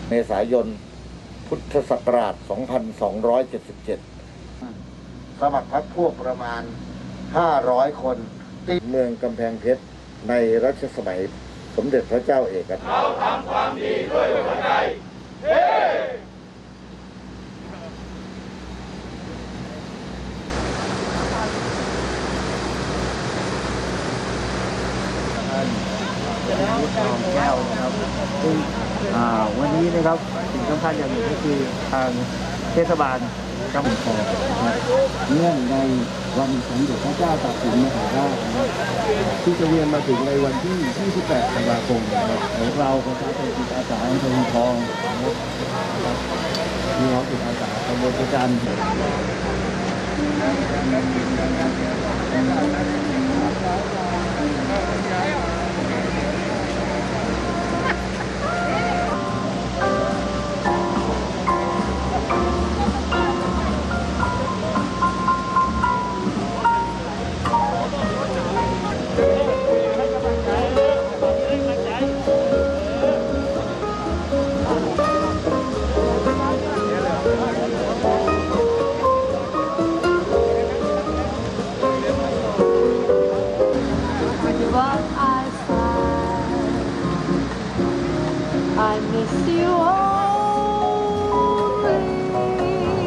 เมษายนพุทธศักราช 2277 สมัครพรรคพวกประมาณ 500 คนที่เมืองกำแพงเพชรในรัชสมัยสมเด็จพระเจ้าเอกเราทำความดีด้วยหัวใจแก้วนะครับซึ่งวันนี้นะครับสิ่งสำคัญอย่างหนึ่งก็คือทางเทศบาลกำแพงเพชรเนื่องในวันสมเด็จพระเจ้าตากสินมหาราชที่จะเวียนมาถึงในวันที่ 28 ธันวาคมของเราประชาชนจิตอาสาอำเภอทองมีน้องจิตอาสาตำบลพระจันทร์